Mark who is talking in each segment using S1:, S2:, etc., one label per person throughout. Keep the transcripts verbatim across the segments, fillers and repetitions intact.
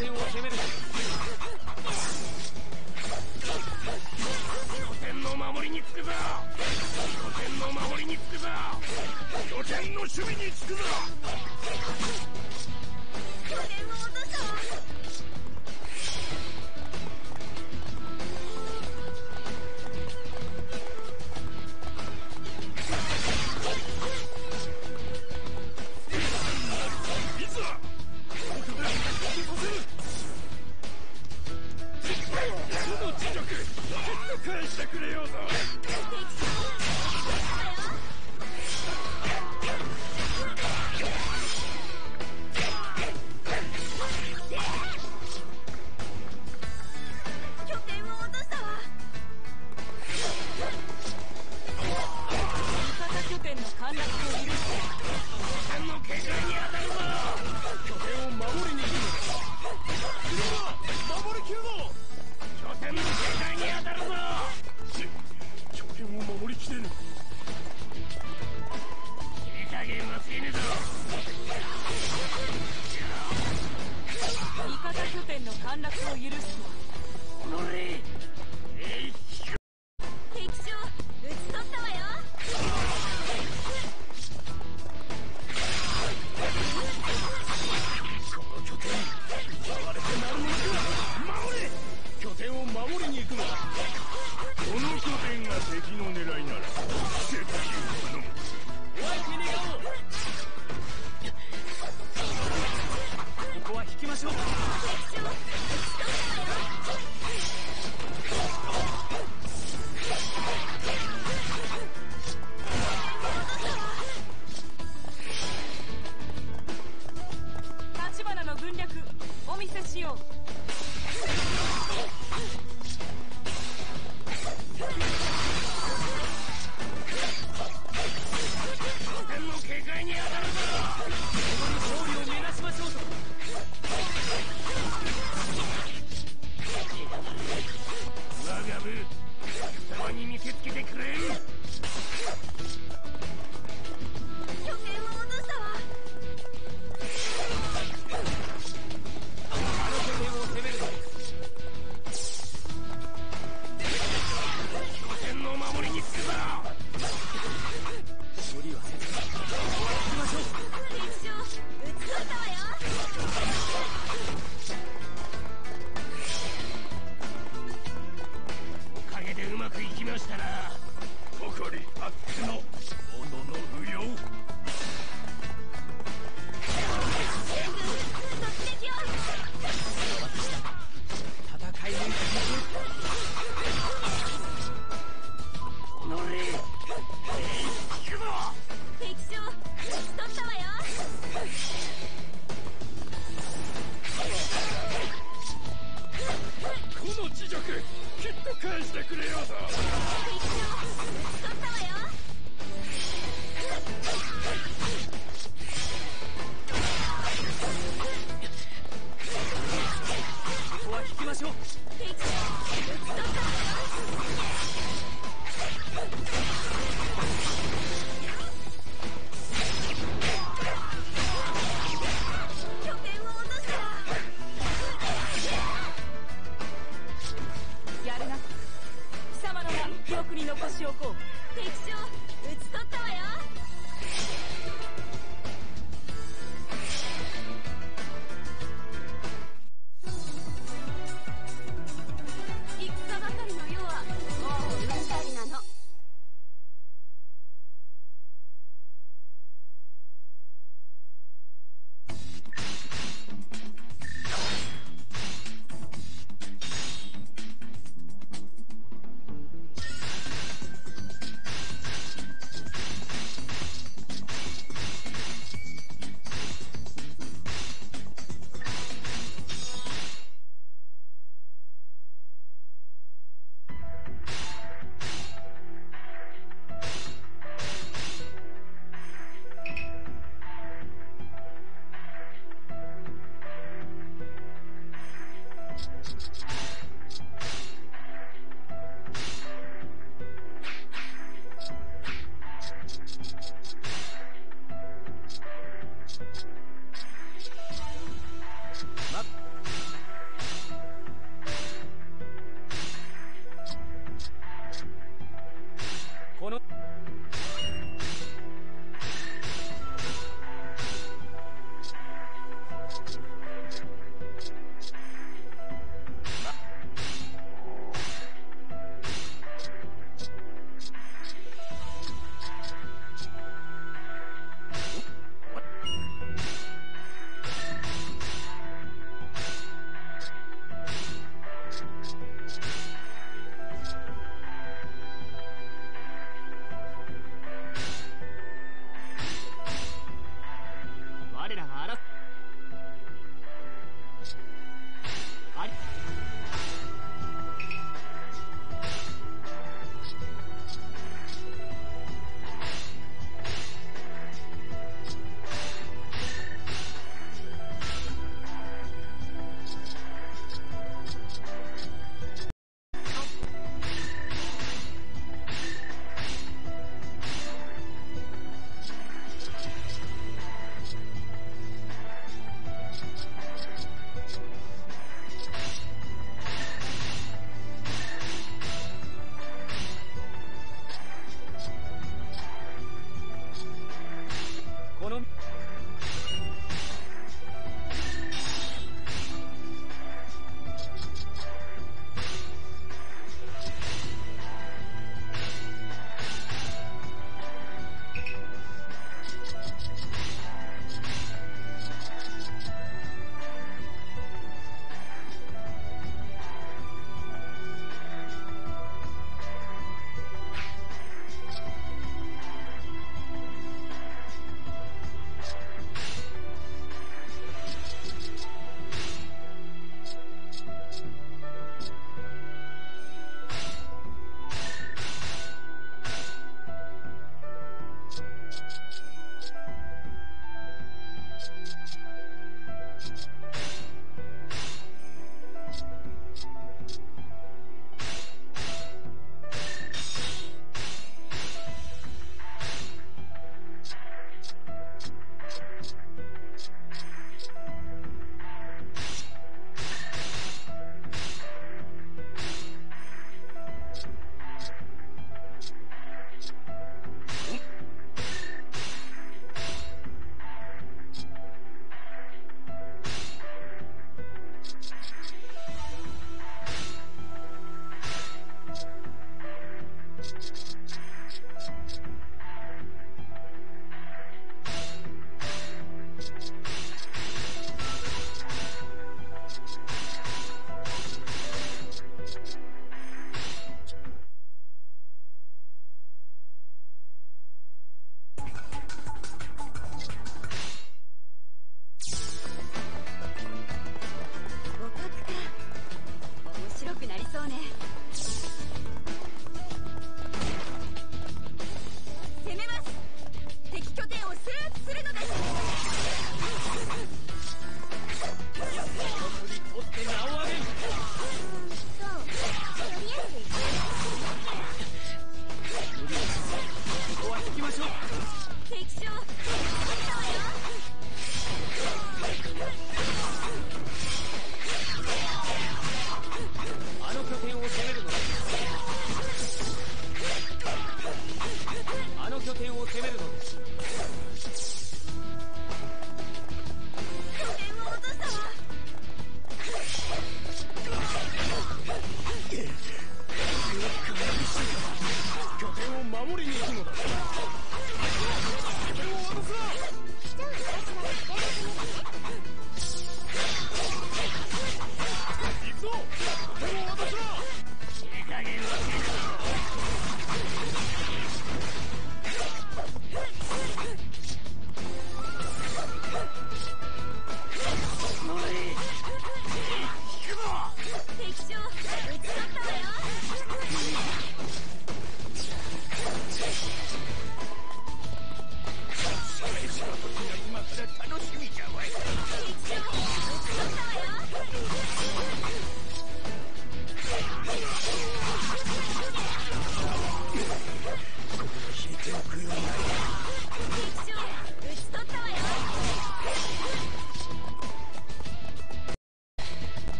S1: 点を攻める。拠点の守りにつくぞ。拠点の守りにつくぞ。拠点の守備につくぞ。
S2: 拠点を落としたわ。
S1: 返してくれようぞ。
S2: 拠点を落としたわ。
S3: 味方拠点の陥落を許す。
S1: 拠点の警戒に当たるぞ。拠点を守りに行く。守りきるぞ。拠点の警戒に当たるぞ。拠点を守りきれぬ。いい加減はせねえぞ。
S3: 味方拠点の陥落を許す。
S1: おのれ。えい。
S2: 敵将討ち取ったわよ。
S1: この拠点奪われてなるものか。守れ。拠点を守りに行くのだ。この拠点が敵の狙いなら絶対を頼む。
S3: お相手願おう。ここは引きましょう。
S2: 敵将討ち取ったわよ。
S3: 立花の軍略お見せしよう。
S1: 拠点の警戒に当たるぞ。
S3: 勝利を目指しましょうと。
S1: 我が部貴様に見せつけてくれ。
S2: 拠点を落としたわ。
S3: あの拠点を攻めるぞ。
S1: 拠点の守りにつくぞ。
S3: 無理はせず行きましょう。
S2: 敵将討ち取ったわよ。
S1: おかげでうまくいきましたな。誇りあっての斧の不要。
S2: 援軍突撃を。
S3: 戦い抜いた
S1: おのれ。えい、引くぞ。
S2: 敵将討ち取ったわよ。
S1: この恥辱きっと返してくれようぞ。
S2: 敵将討ち取ったわよ。
S3: ここは引きましょう。
S2: 敵将討ち取ったわよ。拠点を落としたわ。
S3: やるな。貴様の名記憶に残しおこう。
S2: 敵将討ち取ったわよ。戦ばかりの世はもううんざりなの。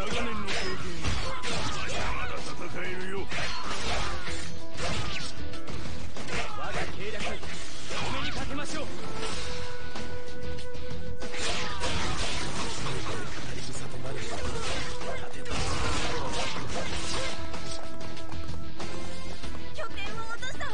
S1: 長年の経験、まだ戦えるよ。
S4: 我が計略、お目にかけましょう。
S2: 拠点を落としたわ。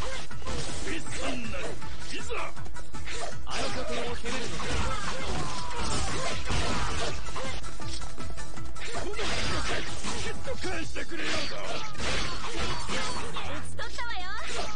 S1: いざあの拠点を攻めるのだ。 返してくれようぞ。
S2: 打ち取ったわよ。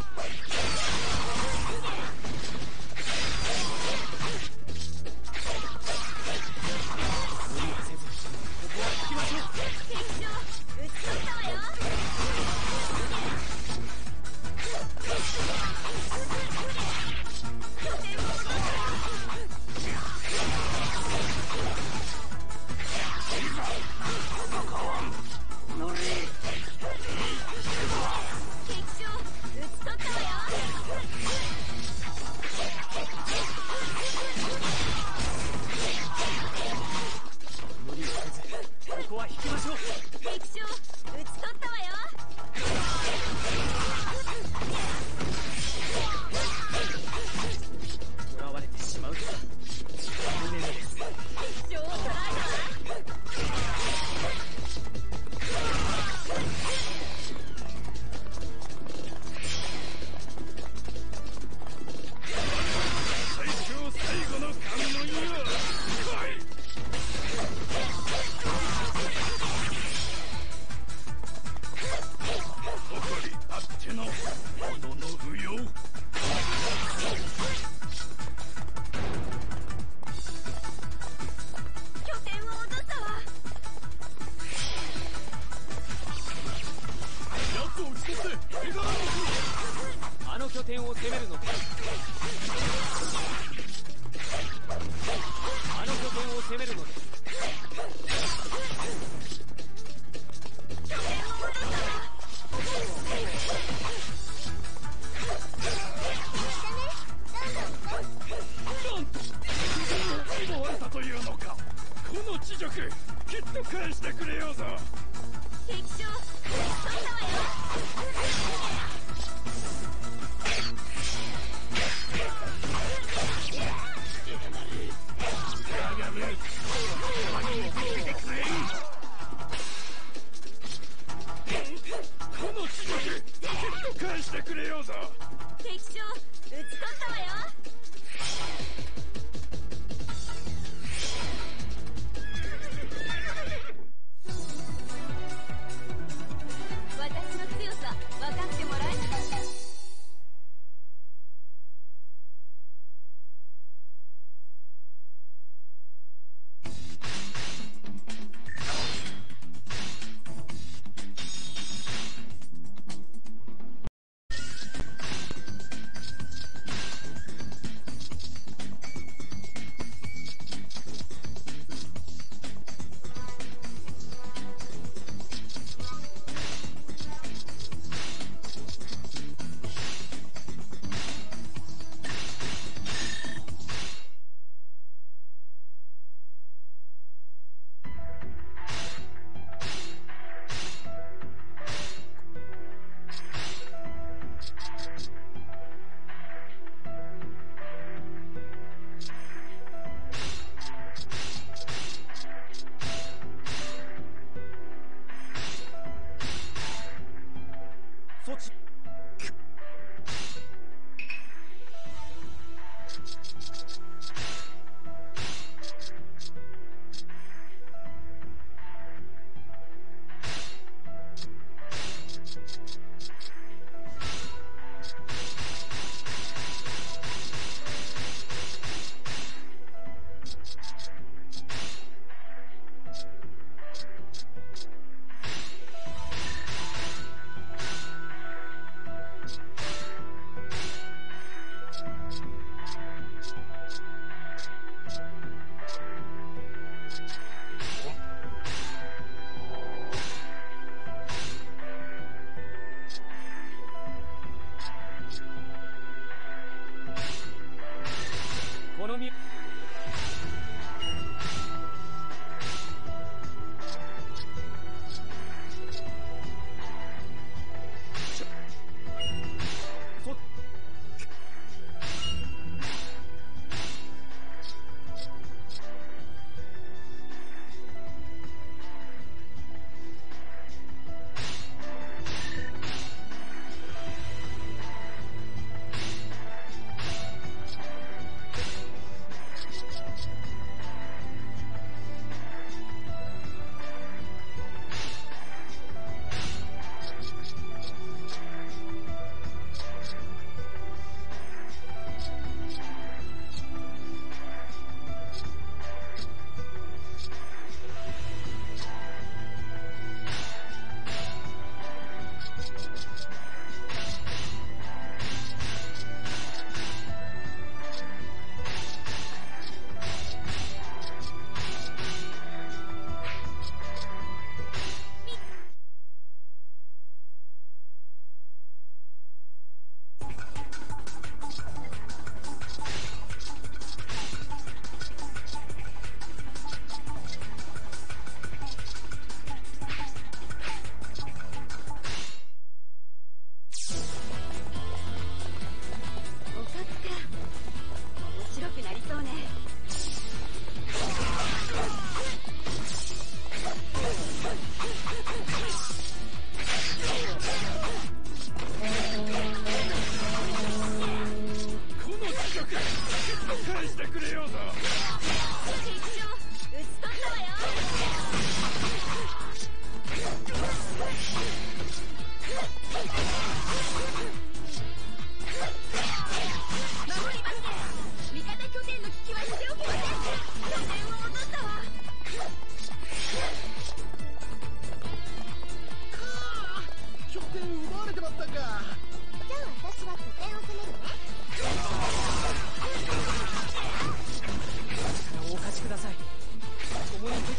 S4: あの拠点を攻めるのか。あの拠点を攻めるのです。
S1: なんと壊れたというのか。この知力きっと返してくれようぞ。
S2: 敵将、取ったわよ。
S1: この知力きっと返してくれようぞ。
S2: 敵将、打ち取ったわよ。私の強さ分かってもらえなかった。
S4: そちこのみそ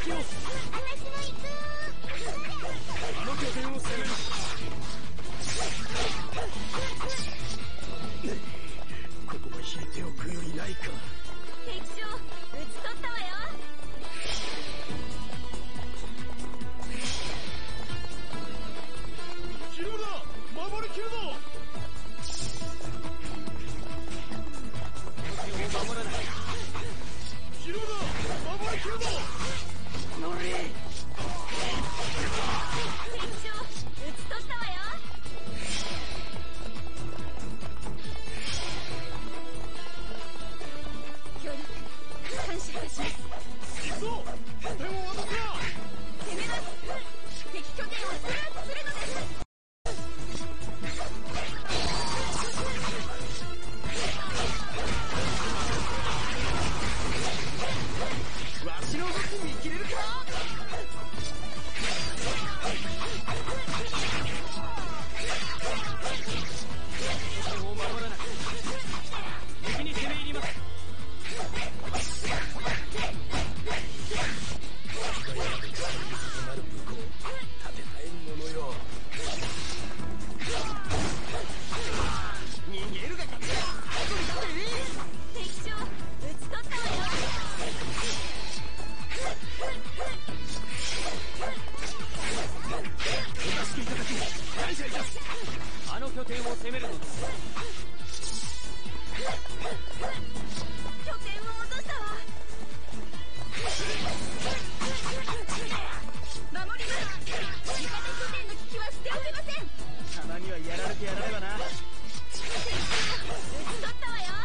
S4: 隙を。あの拠点を攻める。
S1: ここは引いておくよりないか。
S2: 敵将討ち取ったわよ。
S1: ヒロムだ、守りきるぞ。
S4: 拠点を守らない。
S1: ヒロムだ、守りきるぞ。
S4: 乗れ。
S2: 敵将討ち取ったわよ。協力感謝いたします。
S1: 行くぞ。拠点を渡すな。
S2: 攻めます。敵拠点をスルーするのです。
S4: わしの動き見切れるか。拠点を守らない。敵に攻め入ります。
S1: となる武功、立てたえんものよ。
S4: 逃げるが勝ちだ。
S2: 敵将討ち取ったわよ。
S1: お助けいただき感謝いたす。
S4: あの拠点を攻めるのです。
S2: 拠点を落としたわ。守ります。味方拠点の危機は捨ておけません。
S4: たまにはやられてやらねばな。
S2: 撃ち取ったわよ。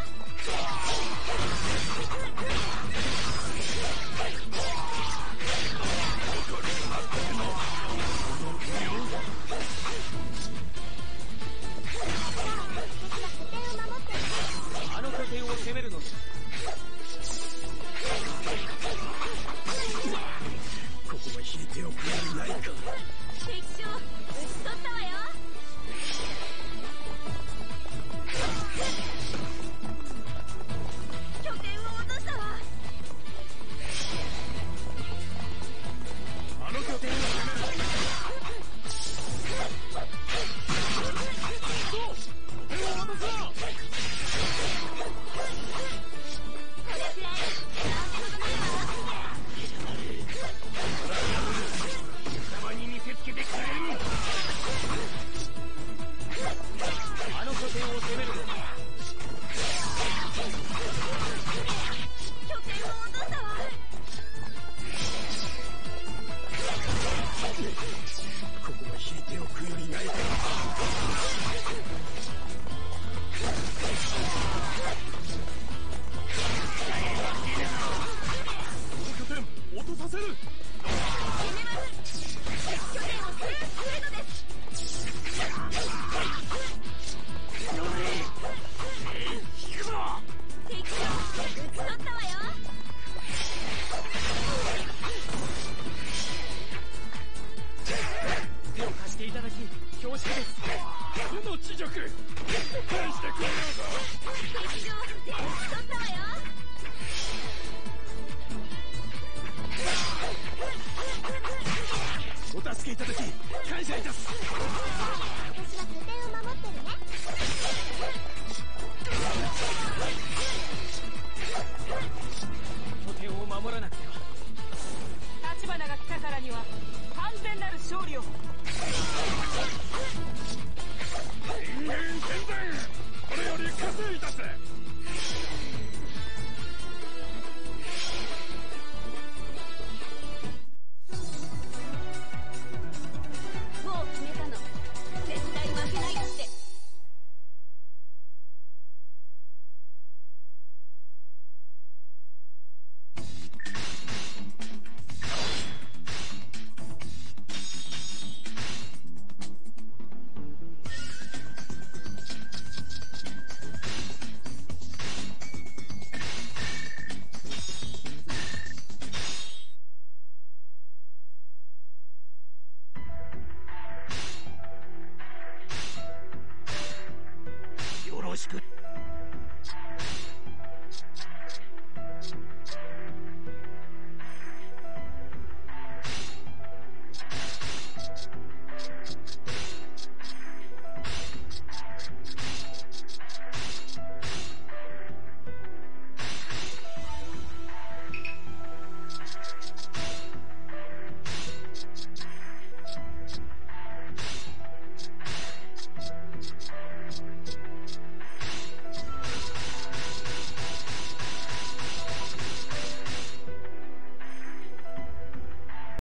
S4: あの拠点を攻めるのです。
S1: ここは引いておくよりないか。
S2: 敵将討ち取ったわよ。拠点を落としたわ。
S1: あの拠点を攻める。そう拠点を渡すな。
S2: これくらいなんてことないわ。
S1: 貴様に見せつけてくれる。
S4: あの拠点を攻めるのです。
S2: 拠点を落としたわ。
S1: ここは引いておくよりないか。この拠点落とさせる。
S2: 攻めます。敵拠点をスルーするのです。
S1: 引くぞ。
S2: 敵将討ち取ったわよ。
S4: 手を貸していただき恐縮です。
S1: この知辱返してくれようぞ。
S2: 敵将討ち取ったわよ。
S1: お助けいただき感謝いたす。
S2: 私は拠点を守ってるね。
S4: 拠点を守らなくては。立花が来たからには完全なる勝利を。
S1: 人間健全。これより加勢いたす。
S2: もう決めたの。絶対負けないって。
S1: よろしく。